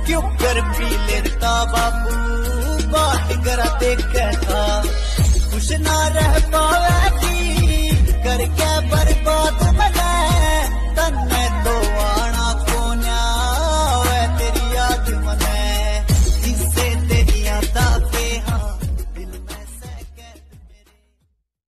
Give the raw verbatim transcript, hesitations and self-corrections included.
क्यों कर पी लेता बापू बात करा देखे था खुश ना रह पा